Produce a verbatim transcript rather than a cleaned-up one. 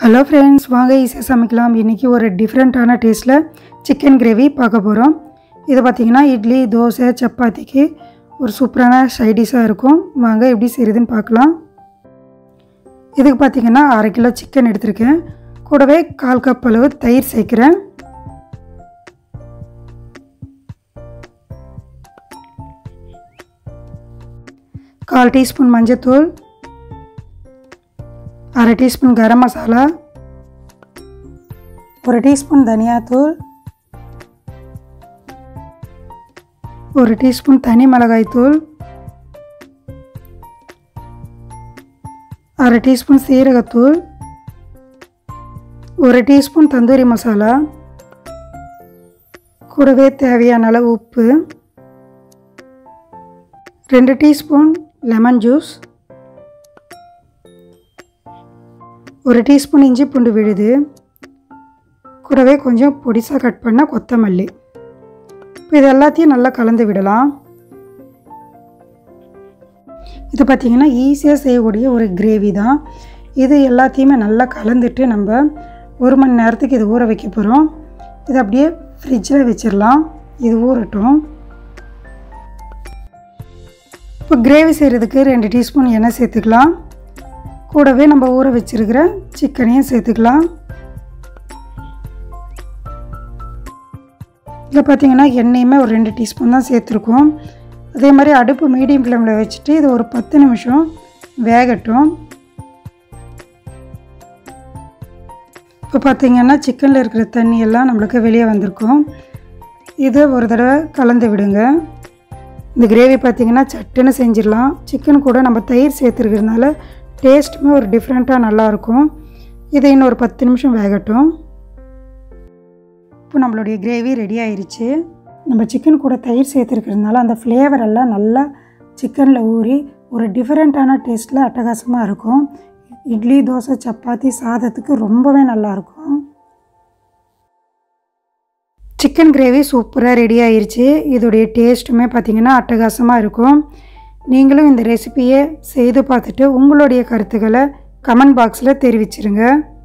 Hello friends, வாங்க ஈஸியாக சமைக்கலாம். இன்றைக்கி ஒரு டிஃப்ரெண்ட்டான டேஸ்ட்டில் சிக்கன் கிரேவி பார்க்க போகிறோம். இது பார்த்திங்கன்னா இட்லி, தோசை, சப்பாத்திக்கு ஒரு சூப்பரான சைடிஷாக இருக்கும். வாங்க எப்படி செய்கிறதுன்னு பார்க்கலாம். இதுக்கு பார்த்திங்கன்னா அரை கிலோ சிக்கன் எடுத்திருக்கேன். கூடவே கால் கப் அளவு தயிர் சேர்க்குறேன். கால் டீஸ்பூன் மஞ்சத்தூள், அரை டீஸ்பூன் கரம் மசாலா, ஒரு டீஸ்பூன் தனியாத்தூள், ஒரு டீஸ்பூன் தனி மிளகாய் தூள், அரை டீஸ்பூன் சீரகத்தூள், ஒரு டீஸ்பூன் தந்தூரி மசாலா, கூடவே தேவையான அளவு உப்பு, ரெண்டு டீஸ்பூன் லெமன் ஜூஸ், ஒரு டீஸ்பூன் இஞ்சி பூண்டு விழுது, கூடவே கொஞ்சம் பொடிசாக கட் பண்ண கொத்தமல்லி. இப்போ இது எல்லாத்தையும் நல்லா கலந்து விடலாம். இது பார்த்திங்கன்னா ஈஸியாக செய்யக்கூடிய ஒரு கிரேவி தான். இது எல்லாத்தையுமே நல்லா கலந்துட்டு நம்ம ஒரு மணி நேரத்துக்கு இது ஊற வைக்க போகிறோம். இது அப்படியே ஃப்ரிட்ஜில் வச்சிடலாம், இது ஊறட்டும். இப்போ கிரேவி செய்கிறதுக்கு ரெண்டு டீஸ்பூன் எண்ணெய் சேர்த்துக்கலாம். கூடவே நம்ம ஊற வச்சுருக்கிற சிக்கனையும் சேர்த்துக்கலாம். இதில் பார்த்திங்கன்னா எண்ணெயுமே ஒரு ரெண்டு டீஸ்பூன் தான் சேர்த்துருக்கோம். அதே மாதிரி அடுப்பு மீடியம் ஃப்ளேமில் வச்சுட்டு இது ஒரு பத்து நிமிஷம் வேகட்டும். இப்போ பார்த்திங்கன்னா சிக்கனில் இருக்கிற தண்ணி எல்லாம் நம்மளுக்கு வெளியே வந்திருக்கும். இதை ஒரு தடவை கலந்து விடுங்க. இந்த கிரேவி பார்த்திங்கன்னா சட்டுன்னு செஞ்சிடலாம். சிக்கன் கூட நம்ம தயிர் சேர்த்துருக்கிறதுனால டேஸ்ட்டுமே ஒரு டிஃப்ரெண்ட்டாக நல்லாயிருக்கும். இதை இன்னும் ஒரு பத்து நிமிஷம் வேகட்டும். இப்போ நம்மளுடைய கிரேவி ரெடி ஆயிடுச்சு. நம்ம சிக்கன் கூட தயிர் சேர்த்துருக்கிறதுனால அந்த ஃப்ளேவர் எல்லாம் நல்லா சிக்கனில் ஊறி ஒரு டிஃப்ரெண்ட்டான டேஸ்ட்டில் அட்டகாசமாக இருக்கும். இட்லி, தோசை, சப்பாத்தி, சாதத்துக்கு ரொம்பவே நல்லாயிருக்கும். சிக்கன் கிரேவி சூப்பராக ரெடி ஆயிடுச்சு. இதோடைய டேஸ்ட்டுமே பார்த்திங்கன்னா அட்டகாசமாக இருக்கும். நீங்களும் இந்த ரெசிபியை செய்து பார்த்துட்டு உங்களுடைய கருத்துக்களை கமெண்ட் பாக்ஸில் தெரிவிச்சிருங்க.